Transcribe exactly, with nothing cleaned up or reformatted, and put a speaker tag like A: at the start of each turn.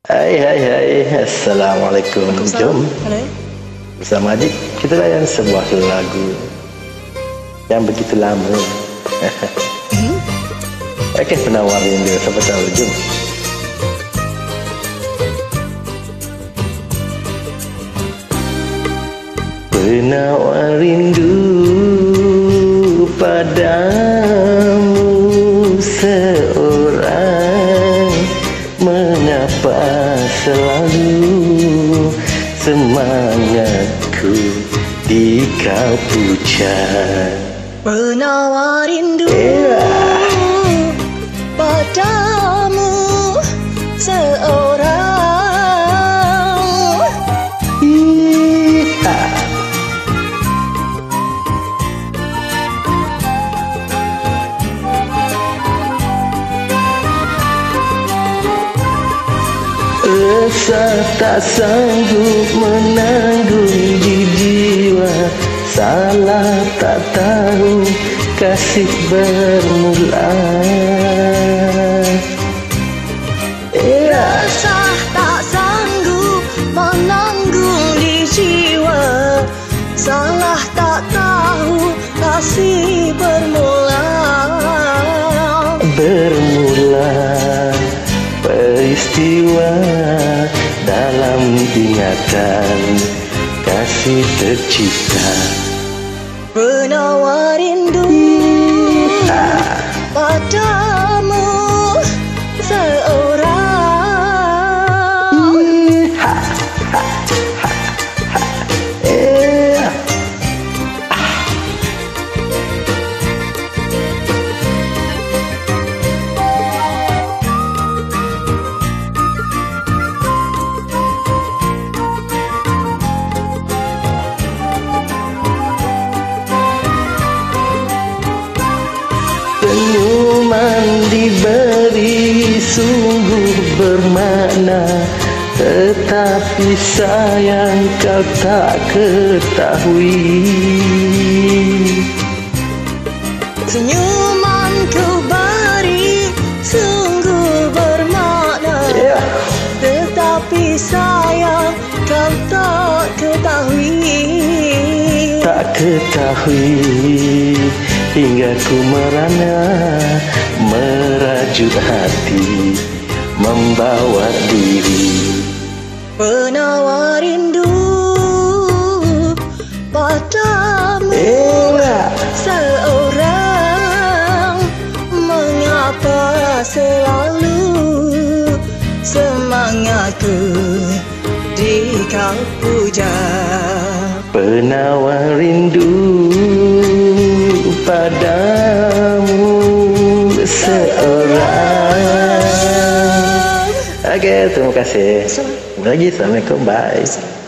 A: Hai hai hai, Assalamualaikum. Jom bersama adik kita layan sebuah lagu yang begitu lama.
B: hmm?
A: Okey, penawar rindu, siapa tahu. Jom. Penawar rindu padamu seorang, mengapa selalu semangatku di kau pucat.
B: Penawar rindu
A: yeah.
B: padamu seorang.
A: Iha. Resah tak sanggup menanggung di jiwa, salah tak tahu kasih bermula.
B: Resah tak sanggup menanggung di jiwa, salah tak tahu kasih bermula.
A: Bermula peristiwa dalam ingatan kasih tercipta.
B: Penawar rindu
A: ah.
B: padamu seorang.
A: Ha, ha, ha, ha. Eh. Ah. Senyuman diberi sungguh bermakna, tetapi sayang kau tak ketahui.
B: Senyuman ku beri sungguh bermakna, yeah. Tetapi sayang kau tak ketahui.
A: Tak ketahui hingga ku merana, merajuk hati, membawa diri.
B: Penawar rindu padamu
A: eh.
B: seorang, mengapa selalu semangatku di kau puja.
A: Penawar rindu padamu seorang. Okey, terima kasih. Lagi, Assalamualaikum, bye.